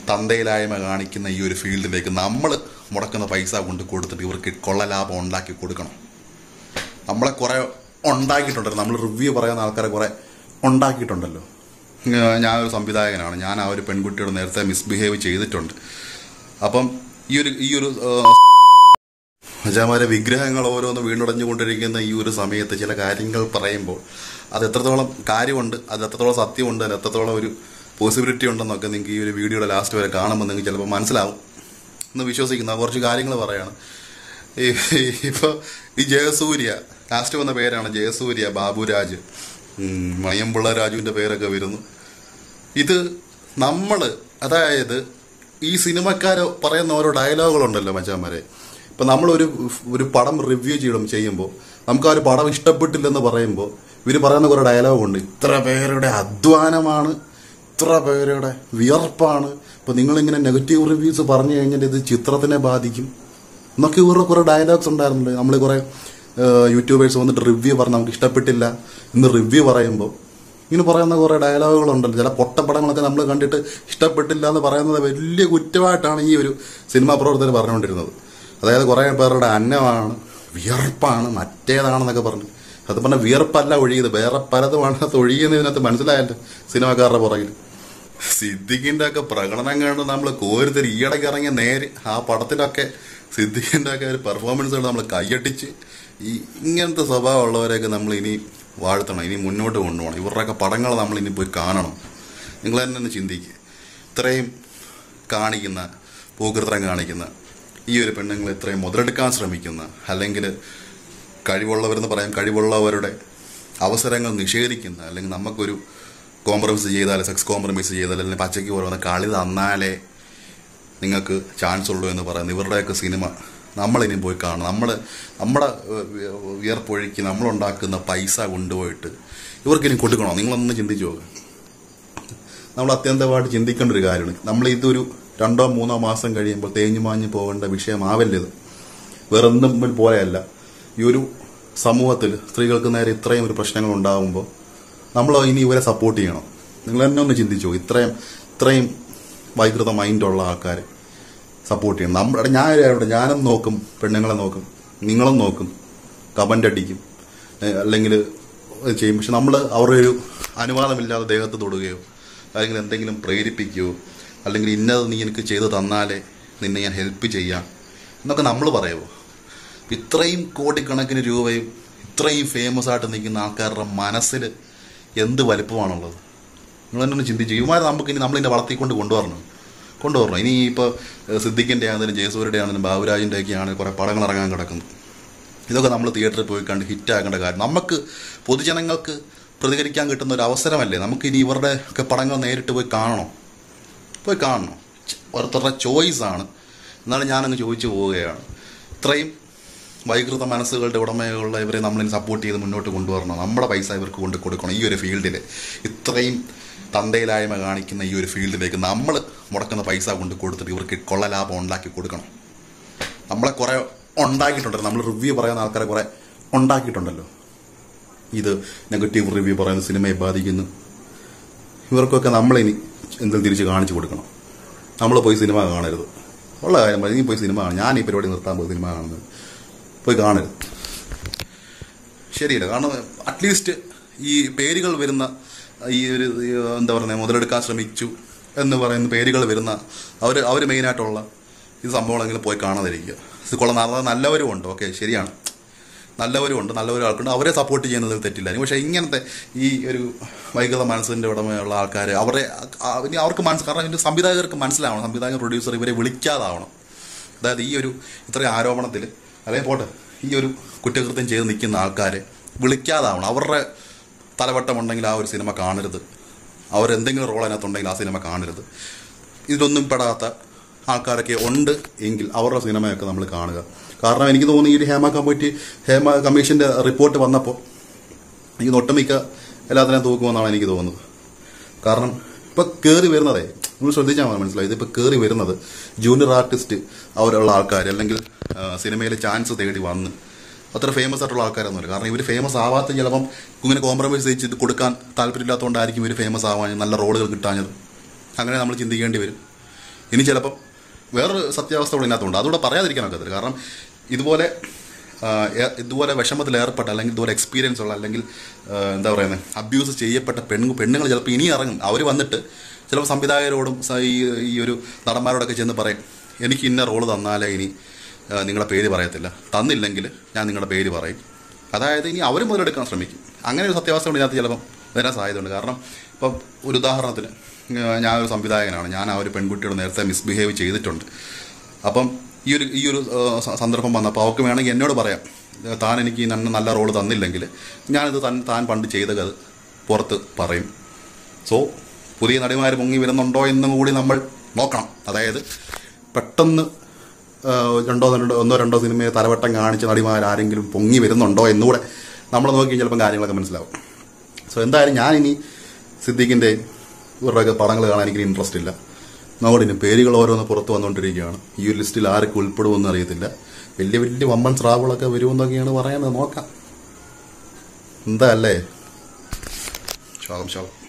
തന്തയിലായ്മ കാണിക്കുന്ന ഈ ഒരു ഫീൽഡിലേക്ക് നമ്മൾ മുടക്കുന്ന പൈസ കൊണ്ട് കൊടുത്തിട്ട് ഇവർക്ക് കൊള്ള ലാഭം ഉണ്ടാക്കി കൊടുക്കണം. നമ്മളെ കുറേ ഉണ്ടാക്കിയിട്ടുണ്ടല്ലോ, നമ്മൾ റിവ്യൂ പറയുന്ന ആൾക്കാരെ കുറേ ഉണ്ടാക്കിയിട്ടുണ്ടല്ലോ. ഞാനൊരു സംവിധായകനാണ്, ഞാൻ ആ ഒരു പെൺകുട്ടിയോട് നേരത്തെ മിസ്ബിഹേവ് ചെയ്തിട്ടുണ്ട്. അപ്പം ഈ ഒരു മച്ചാമാരെ വിഗ്രഹങ്ങൾ ഓരോന്ന് വീണുടഞ്ഞുകൊണ്ടിരിക്കുന്ന ഈ ഒരു സമയത്ത് ചില കാര്യങ്ങൾ പറയുമ്പോൾ അത് എത്രത്തോളം കാര്യമുണ്ട്, അത് എത്രത്തോളം സത്യമുണ്ട്, അത് എത്രത്തോളം ഒരു പോസിബിലിറ്റി ഉണ്ടെന്നൊക്കെ നിങ്ങൾക്ക് ഈ ഒരു വീഡിയോയുടെ ലാസ്റ്റ് വരെ കാണുമ്പോൾ നിങ്ങൾക്ക് ചിലപ്പോൾ മനസ്സിലാവും എന്ന് വിശ്വസിക്കുന്ന കുറച്ച് കാര്യങ്ങൾ പറയാണ്. ഇപ്പോൾ ഈ ജയസൂര്യ, ലാസ്റ്റ് വന്ന പേരാണ് ജയസൂര്യ, ബാബുരാജ്, മണിയമ്പിള്ള രാജുവിൻ്റെ പേരൊക്കെ വരുന്നു. ഇത് നമ്മൾ, അതായത് ഈ സിനിമക്കാർ പറയുന്ന ഓരോ ഡയലോഗുകളുണ്ടല്ലോ മച്ചാന്മാരെ. ഇപ്പം നമ്മളൊരു പടം റിവ്യൂ ചെയ്യുമ്പോൾ നമുക്ക് ആ ഒരു പടം ഇഷ്ടപ്പെട്ടില്ലെന്ന് പറയുമ്പോൾ ഇവർ പറയുന്ന കുറേ ഡയലോഗുണ്ട്. ഇത്ര പേരുടെ അധ്വാനമാണ്, ഇത്ര പേരുടെ വിയർപ്പാണ്, ഇപ്പം നിങ്ങളിങ്ങനെ നെഗറ്റീവ് റിവ്യൂസ് പറഞ്ഞു കഴിഞ്ഞാൽ ഇത് ചിത്രത്തിനെ ബാധിക്കും എന്നൊക്കെ ഇവരുടെ കുറേ ഡയലോഗ്സ് ഉണ്ടായിരുന്നുണ്ട്. നമ്മൾ കുറേ യൂട്യൂബേഴ്സ് വന്നിട്ട് റിവ്യൂ പറഞ്ഞ് നമുക്ക് ഇഷ്ടപ്പെട്ടില്ല എന്ന് റിവ്യൂ പറയുമ്പോൾ ഇങ്ങനെ പറയുന്ന കുറേ ഡയലോഗുകളുണ്ടല്ലോ. ചില പൊട്ടപ്പടങ്ങളൊക്കെ നമ്മൾ കണ്ടിട്ട് ഇഷ്ടപ്പെട്ടില്ല എന്ന് പറയുന്നത് വലിയ കുറ്റമായിട്ടാണ് ഈ ഒരു സിനിമാ പ്രവർത്തകർ പറഞ്ഞുകൊണ്ടിരുന്നത്. അതായത് കുറേ പേരുടെ അന്നമാണ്, വിയർപ്പാണ്, മറ്റേതാണെന്നൊക്കെ പറഞ്ഞു. അത് പറഞ്ഞാൽ വിയർപ്പല്ല ഒഴിയത്, വേറെ പലതുമാണ് അത് ഒഴിയുന്നതിനകത്ത് മനസ്സിലായല്ലോ സിനിമാക്കാരുടെ പുറകിൽ. സിദ്ദിഖിൻ്റെ ഒക്കെ പ്രകടനം കണ്ട് നമ്മൾ കോരിത്തരി ഈയിടയ്ക്ക് ഇറങ്ങിയ നേര് ആ പടത്തിലൊക്കെ സിദ്ദിഖിൻ്റെ ഒക്കെ ഒരു പെർഫോമൻസുകൾ നമ്മൾ കൈയട്ടിച്ച് ഇങ്ങനത്തെ സ്വഭാവമുള്ളവരെയൊക്കെ നമ്മൾ ഇനി വാഴ്ത്തണം, ഇനി മുന്നോട്ട് കൊണ്ടുപോകണം. ഇവരുടെയൊക്കെ പടങ്ങൾ നമ്മൾ ഇനി പോയി കാണണം. നിങ്ങൾ തന്നെ ഒന്ന് ചിന്തിക്കുക. ഇത്രയും കാണിക്കുന്ന, പോകൃത്രം കാണിക്കുന്ന ഈ ഒരു പെണ്ണുങ്ങൾ ഇത്രയും മുതലെടുക്കാൻ ശ്രമിക്കുന്ന, അല്ലെങ്കിൽ കഴിവുള്ളവരെന്ന് പറയാം, കഴിവുള്ളവരുടെ അവസരങ്ങൾ നിഷേധിക്കുന്ന, അല്ലെങ്കിൽ നമുക്കൊരു കോംപ്രമൈസ് ചെയ്താൽ, സെക്സ് കോംപ്രമൈസ് ചെയ്താൽ, അല്ലെങ്കിൽ പച്ചയ്ക്ക് പോലെ കളി തന്നാലേ നിങ്ങൾക്ക് ചാൻസ് ഉള്ളൂ എന്ന് പറയുന്നത് ഇവരുടെയൊക്കെ സിനിമ നമ്മളിനി പോയി കാണണം. നമ്മുടെ വിയർപ്പൊഴുക്കി നമ്മളുണ്ടാക്കുന്ന പൈസ കൊണ്ടുപോയിട്ട് ഇവർക്കിനി കൊടുക്കണോ? നിങ്ങളൊന്ന് ചിന്തിച്ചു പോകുക. നമ്മൾ അത്യന്തമായിട്ട് ചിന്തിക്കേണ്ട ഒരു കാര്യമാണ്. നമ്മളിതൊരു 2-3 മാസം കഴിയുമ്പോൾ തേഞ്ഞു മാഞ്ഞു പോകേണ്ട വിഷയമാവല്ലത്. വേറൊന്നും പോലെയല്ല. ഈ ഒരു സമൂഹത്തിൽ സ്ത്രീകൾക്ക് നേരെ ഇത്രയും ഒരു പ്രശ്നങ്ങൾ ഉണ്ടാകുമ്പോൾ നമ്മൾ ഇനി ഇവരെ സപ്പോർട്ട് ചെയ്യണം. നിങ്ങൾ തന്നെ ഒന്ന് ചിന്തിച്ചു. ഇത്രയും വൈകൃത മൈൻഡുള്ള ആൾക്കാർ സപ്പോർട്ട് ചെയ്യണം. ഞാനും നോക്കും, പെണ്ണുങ്ങളെ നോക്കും, നിങ്ങളും നോക്കും, കമൻ്റ് അടിക്കും, അല്ലെങ്കിൽ ചെയ്യും. പക്ഷെ നമ്മൾ അവരുടെ ഒരു അനുവാദമില്ലാതെ ദേഹത്ത് തൊടുകയോ അല്ലെങ്കിൽ എന്തെങ്കിലും പ്രേരിപ്പിക്കുകയോ അല്ലെങ്കിൽ ഇന്നത് നീ എനിക്ക് ചെയ്ത് തന്നാലേ നിന്നെ ഞാൻ ഹെൽപ്പ് ചെയ്യാം എന്നൊക്കെ നമ്മൾ പറയുമോ? ഇത്രയും കോടിക്കണക്കിന് രൂപയും ഇത്രയും ഫേമസ് ആയിട്ട് നിൽക്കുന്ന ആൾക്കാരുടെ മനസ്സിൽ എന്ത് വലിപ്പമാണുള്ളത്? നിങ്ങൾ തന്നെ ഒന്ന് ചിന്തിച്ചു. ഇവന്മാരെ നമുക്കിനി നമ്മളിതിനെ വളർത്തിക്കൊണ്ട് കൊണ്ടുവരണം. ഇനി ഇപ്പോൾ സിദ്ദിഖിൻ്റെ ആണെങ്കിലും ജയസൂര്യയുടെ ആണെങ്കിലും ബാബുരാജിൻ്റെ ഒക്കെ ആണെങ്കിലും കുറേ പടങ്ങൾ ഇറങ്ങാൻ കിടക്കുന്നു. ഇതൊക്കെ നമ്മൾ തിയേറ്ററിൽ പോയി കണ്ട് ഹിറ്റാക്കേണ്ട കാര്യം. നമുക്ക് പൊതുജനങ്ങൾക്ക് പ്രതികരിക്കാൻ കിട്ടുന്ന ഒരു അവസരമല്ലേ? നമുക്കിനി ഇവരുടെ ഒക്കെ പടങ്ങൾ നേരിട്ട് പോയി കാണണം. ഓരോരുത്തരുടെ ചോയ്സാണ്. എന്നാലും ഞാനങ്ങ് ചോദിച്ചു പോവുകയാണ്. ഇത്രയും വൈകൃത മനസ്സുകളുടെ ഉടമയുള്ള ഇവരെ നമ്മളിനി സപ്പോർട്ട് ചെയ്ത് മുന്നോട്ട് കൊണ്ടുവരണം. നമ്മുടെ പൈസ ഇവർക്ക് കൊണ്ട് കൊടുക്കണം. ഈ ഒരു ഫീൽഡിൽ ഇത്രയും തന്തയിലായ്മ കാണിക്കുന്ന ഈ ഒരു ഫീൽഡിലേക്ക് നമ്മൾ മുടക്കുന്ന പൈസ കൊണ്ട് കൊടുത്തിട്ട് ഇവർക്ക് കൊള്ള ലാഭം ഉണ്ടാക്കി കൊടുക്കണം. നമ്മളെ കുറേ ഉണ്ടാക്കിയിട്ടുണ്ടല്ലോ, നമ്മൾ റിവ്യൂ പറയുന്ന ആൾക്കാരെ കുറേ ഉണ്ടാക്കിയിട്ടുണ്ടല്ലോ. ഇത് നെഗറ്റീവ് റിവ്യൂ പറയുന്ന സിനിമയെ ബാധിക്കുന്നു. ഇവർക്കൊക്കെ നമ്മളിനി എന്തെങ്കിലും തിരിച്ച് കാണിച്ചു കൊടുക്കണം. നമ്മൾ പോയി സിനിമ കാണരുത്. ഉള്ള കാര്യം പറയും, നീ പോയി സിനിമ കാണും. ഞാൻ ഈ പരിപാടി നിർത്താൻ പോയി സിനിമ കാണുന്നത് പോയി കാണരുത്. ശരിയല്ല. കാരണം അറ്റ്ലീസ്റ്റ് ഈ പേരുകൾ വരുന്ന ഈ ഒരു എന്താ പറയുക, മുതലെടുക്കാൻ ശ്രമിച്ചു എന്ന് പറയുന്ന പേരുകൾ വരുന്ന അവർ മെയിനായിട്ടുള്ള ഈ സംഭവങ്ങളെങ്കിലും പോയി കാണാതിരിക്കുക. ഇത് കൊള്ളാം. നല്ലവരും ഉണ്ട്, ഓക്കെ, ശരിയാണ്, നല്ലവരും ആൾക്കുണ്ട്, അവരെ സപ്പോർട്ട് ചെയ്യുന്നതിൽ തെറ്റില്ല. പക്ഷേ ഇങ്ങനത്തെ ഈ ഒരു വൈകൃത മനസ്സിൻ്റെ ഉടമയുള്ള ആൾക്കാർ അവർക്ക് കാരണം ഇതിൻ്റെ സംവിധായകർക്ക് മനസ്സിലാവണം, സംവിധായകൻ പ്രൊഡ്യൂസർ ഇവരെ വിളിക്കാതാവണം. അതായത് ഈ ഒരു ഇത്രയും ആരോപണത്തിൽ അല്ലെങ്കിൽ പോട്ടെ ഈ ഒരു കുറ്റകൃത്യം ചെയ്ത് നിൽക്കുന്ന ആൾക്കാരെ വിളിക്കാതാവണം. അവരുടെ തലവട്ടമുണ്ടെങ്കിൽ ആ ഒരു സിനിമ കാണരുത്. അവരെന്തെങ്കിലും റോൾ അതിനകത്തുണ്ടെങ്കിൽ ആ സിനിമ കാണരുത്. ഇതിലൊന്നും പെടാത്ത ആൾക്കാരൊക്കെ ഉണ്ട് എങ്കിൽ അവരുടെ സിനിമയൊക്കെ നമ്മൾ കാണുക. കാരണം എനിക്ക് തോന്നുന്നു ഈ ഹേമ കമ്മീഷൻ്റെ റിപ്പോർട്ട് വന്നപ്പോൾ എനിക്ക് ഒട്ടുമിക്ക എല്ലാത്തിനെയും തൂക്കുമെന്നാണ് എനിക്ക് തോന്നുന്നത്. കാരണം ഇപ്പം കയറി വരുന്നതേ നിങ്ങൾ ശ്രദ്ധിച്ചാൽ മനസ്സിലായി. ഇതിപ്പോൾ കയറി വരുന്നത് ജൂനിയർ ആർട്ടിസ്റ്റ് അവരുള്ള ആൾക്കാർ, അല്ലെങ്കിൽ സിനിമയിൽ ചാൻസ് തേടി വന്ന് അത്ര ഫേമസ് ആയിട്ടുള്ള ആൾക്കാരൊന്നുമില്ല. കാരണം ഇവർ ഫേമസ് ആവാത്ത ചിലപ്പം ഇങ്ങനെ കോംപ്രമൈസ് ചെയ്ത് കൊടുക്കാൻ താല്പര്യമില്ലാത്തതുകൊണ്ടായിരിക്കും ഇവർ ഫേമസ് ആവാൻ, നല്ല റോളുകൾ കിട്ടാഞ്ഞത്. അങ്ങനെ നമ്മൾ ചിന്തിക്കേണ്ടി വരും. ഇനി ചിലപ്പം വേറൊരു സത്യാവസ്ഥ കൂടെ ഇതിനകത്തുണ്ട്, അതുകൂടെ പറയാതിരിക്കാൻ ഒക്കത്തില്ല. കാരണം ഇതുപോലെ വിഷമത്തിൽ ഏർപ്പെട്ട അല്ലെങ്കിൽ ഇതുപോലെ എക്സ്പീരിയൻസ് ഉള്ള അല്ലെങ്കിൽ എന്താ പറയുന്നത് അബ്യൂസ് ചെയ്യപ്പെട്ട പെണ്ണുങ്ങൾ ചിലപ്പോൾ ഇനി ഇറങ്ങും. അവർ വന്നിട്ട് ചിലപ്പോൾ സംവിധായകരോടും ഈ ഒരു നടന്മാരോടൊക്കെ ചെന്ന് പറയും, എനിക്ക് ഇന്ന റോള് തന്നാലേ ഇനി നിങ്ങളുടെ പേര് പറയത്തില്ല, തന്നില്ലെങ്കിൽ ഞാൻ നിങ്ങളുടെ പേര് പറയും. അതായത് ഇനി അവർ മുതലെടുക്കാൻ ശ്രമിക്കും. അങ്ങനെ ഒരു സത്യാവസ്ഥ കൊണ്ട് ഇതിനകത്ത് ചിലപ്പം വരാൻ സാധ്യതയുണ്ട്. കാരണം ഇപ്പം ഒരു ഉദാഹരണത്തിന് ഞാനൊരു സംവിധായകനാണ്, ഞാൻ ആ ഒരു പെൺകുട്ടിയോട് നേരത്തെ മിസ്ബിഹേവ് ചെയ്തിട്ടുണ്ട്. അപ്പം ഈ ഒരു സന്ദർഭം വന്നപ്പോൾ അവർക്ക് വേണമെങ്കിൽ എന്നോട് പറയാം, താൻ എനിക്ക് നല്ല റോള് തന്നില്ലെങ്കിൽ ഞാനിത് താൻ പണ്ട് ചെയ്തത് പുറത്ത് പറയും. സോ പുതിയ നടിമാർ പൊങ്ങി വരുന്നുണ്ടോ എന്നും കൂടി നമ്മൾ നോക്കണം. അതായത് പെട്ടെന്ന് ഒന്നോ രണ്ടോ സിനിമയെ തലവട്ടം കാണിച്ച നടിമാരാരെങ്കിലും പൊങ്ങി വരുന്നുണ്ടോ എന്നുകൂടെ നമ്മൾ നോക്കി ചിലപ്പം കാര്യങ്ങളൊക്കെ മനസ്സിലാവും. സോ എന്തായാലും ഞാനിനി സിദ്ദീഖിൻ്റെ ഇവരുടെയൊക്കെ പടങ്ങൾ കാണാൻ എനിക്ക് ഇൻട്രസ്റ്റ് ഇല്ല. നമ്മളിനി പേരുകൾ ഓരോന്ന് പുറത്ത് വന്നുകൊണ്ടിരിക്കുകയാണ്. ഈ ഒരു ലിസ്റ്റിൽ ആരൊക്കെ ഉൾപ്പെടുമെന്ന് അറിയത്തില്ല. വലിയ വലിയ വമ്പൻ സ്രാവുകളൊക്കെ വരുമെന്നൊക്കെയാണ് പറയുന്നത്. നോക്കാം എന്താ അല്ലേ. ശാപം